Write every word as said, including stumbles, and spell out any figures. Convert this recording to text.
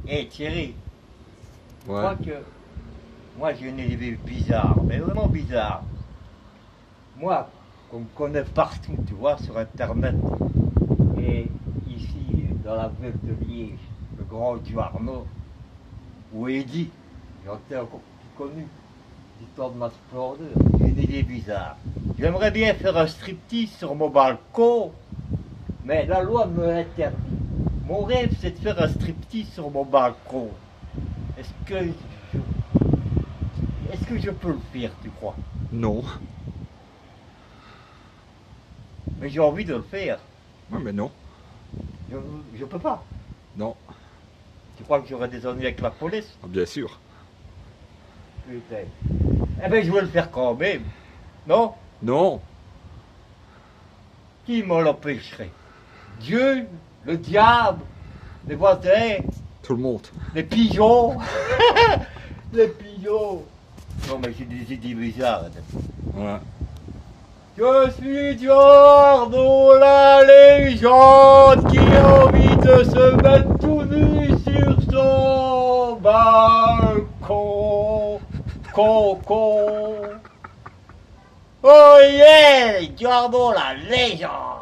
Hé Thierry, je Ouais. crois que moi j'ai une idée bizarre, mais vraiment bizarre. Moi, qu'on me connaît partout, tu vois, sur internet, et ici, dans la veuve de Liège, le grand Duarno, ou Eddy, j'en ai encore plus connu, l'histoire de ma splendeur. J'ai une idée bizarre. J'aimerais bien faire un striptease sur mon balcon, mais la loi me l'interdit. Mon rêve, c'est de faire un striptease sur mon balcon. Est-ce que je... Est-ce que je peux le faire, tu crois? Non. Mais j'ai envie de le faire. Ouais, mais non. Je, je peux pas. Non. Tu crois que j'aurai des ennuis avec la police? Ah, bien sûr. Putain. Eh ben, je vais le faire quand même. Non? Non. Qui m'en l'empêcherait? Dieu? Le diable? Les voisins? Tout le monde. Les pigeons? Les pigeons? Non, mais j'ai des idées bizarres. Ouais. Je suis Giorno, la légende qui a envie de se mettre tout nu sur son balcon. Con, con. Oh yeah, Giorno, la légende.